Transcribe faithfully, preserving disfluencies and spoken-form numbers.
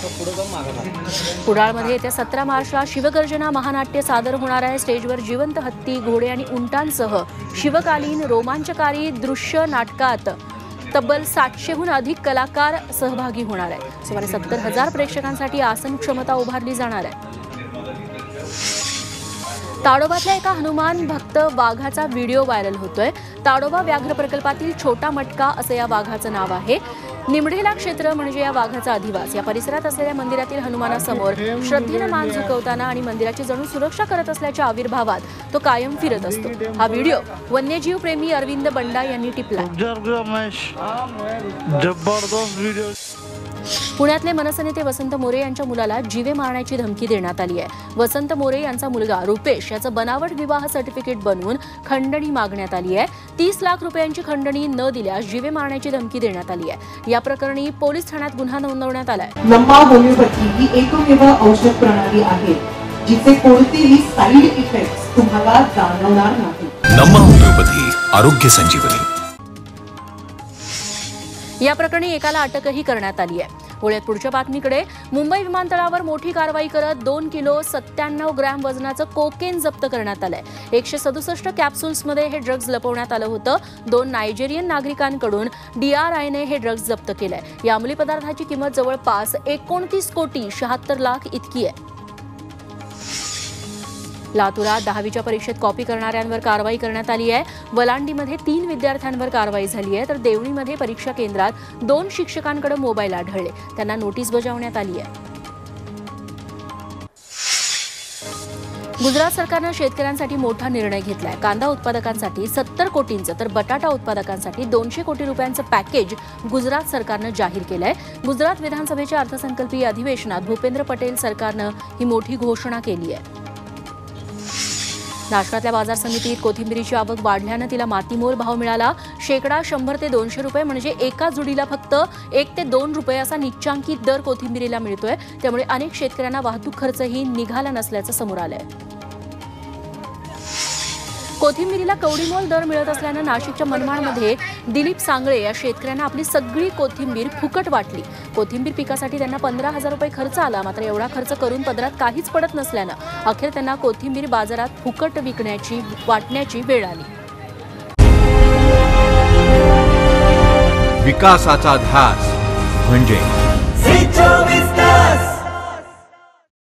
कुडाळमध्ये येत्या सतरा मार्चला शिवगर्जना महानाट्य सादर होणार आहे। स्टेजवर जिवंत हत्ती, घोडे आणि उंटांसह शिवकालीन रोमांचकारी दृश्य नाटकात तब्बल सातशेहून अधिक कलाकार सहभागी होणार आहेत। सुमारे सत्तर हजार प्रेक्षकांसाठी आसन क्षमता उभारली जाणार आहे। ताडोबातल्या एका हनुमान भक्त वाघाचा व्हिडिओ व्हायरल होतोय। ताडोबा व्याघ्र प्रकल्पातील छोटा मटका असं या वाघाचं नाव आहे। निमढेला क्षेत्र म्हणजे या वाघाचा अधिवास। या परिसरात असलेल्या मंदिरातील हनुमानासमोर श्रद्धेनं मान झुकवताना आणि मंदिराची जणू सुरक्षा करत असल्याच्या आविर्भावात तो कायम फिरत असतो। हा व्हिडिओ वन्यजीव प्रेमी अरविंद बंडा यांनी टिपला। पुण्यातले मनसेनेते वसंत मोरे यांच्या मुलाला जीवे मारण्याची धमकी देण्यात आली आहे। वसंत मोरे यांचा मुलगा रुपेश याचं बनावट विवाह सर्टिफिकेट बनवून खंडणी मागण्यात आली आहे। तीस लाख रुपयांची खंडणी न दिल्यास जीवे मारण्याची धमकी देण्यात आली आहे। या प्रकरणी पोलीस ठाण्यात गुन्हा नोंदवण्यात आलाय। नम्मा होमिओपॅथी ही एकमेव औषध प्रणाली आहे जिचे कोणतेही साइड इफेक्ट्स तुम्हाला जाणवणार नाही। नम्मा होमिओपॅथी आरोग्य संजीवनी। या प्रकरणी एकाला अटकही करण्यात आली आहे। पुण्यात पुढच्या बातमीकडे मुंबई विमानतळावर मोठी कारवाई करत दोन किलो सत्त्याण्णव ग्रॅम वजनाचं कोकेन जप्त करण्यात आलंय। एकशे सदुसष्ट कॅप्सूल्समध्ये हे ड्रग्ज लपवण्यात आलं होतं। दोन नायजेरियन नागरिकांकडून डीआरआयने हे ड्रग्ज जप्त केलंय। या अंमली पदार्थाची किंमत जवळपास एकोणतीस कोटी शहात्तर लाख इतकी आहे। लातूरात दहावीच्या परीक्षेत कॉपी करणाऱ्यांवर कारवाई करण्यात आली आहे। वलांडीमध्ये तीन विद्यार्थ्यांवर कारवाई झाली आहे, तर देवणीमध्ये परीक्षा केंद्रात दोन शिक्षकांकडे मोबाईल आढळले, त्यांना नोटीस बजावण्यात आली आहे। गुजरात सरकारनं शेतकऱ्यांसाठी मोठा निर्णय घेतलाय। कांदा उत्पादकांसाठी सत्तर कोटींचं तर बटाटा उत्पादकांसाठी दोनशे कोटी रुपयांचं पॅकेज गुजरात सरकारनं जाहीर केलंय। गुजरात विधानसभेच्या अर्थसंकल्पीय अधिवेशनात भूपेंद्र पटेल सरकारनं ही मोठी घोषणा केली आहे। नाशकातल्या बाजार समितीत कोथिंबीरीची आवक वाढल्यानं तिला मातीमोल भाव मिळाला। शेकडा शंभर ते दोनशे रुपये म्हणजे एका जुडीला फक्त एक ते दोन रुपये असा निश्चांकित दर कोथिंबीरीला मिळतोय। त्यामुळे अनेक शेतकऱ्यांना वाहतूक खर्चही निघाला नसल्याचं समोर आलंय। कोथिंबीरीला कवडीमोल दर मिळत असल्यानं नाशिकच्या मनमाडमध्ये दिलीप सांगळे या शेतकऱ्यांना आपली सगळी कोथिंबीर फुकट वाटली। कोथिंबीर पिकासाठी त्यांना पंधरा हजार रुपये खर्च आला, मात्र एवढा खर्च करून पदरात काहीच पडत नसल्यानं अखेर त्यांना कोथिंबीर बाजारात फुकट विकण्याची वाटण्याची वेळ आली। विकासाचा ध्यास म्हणजे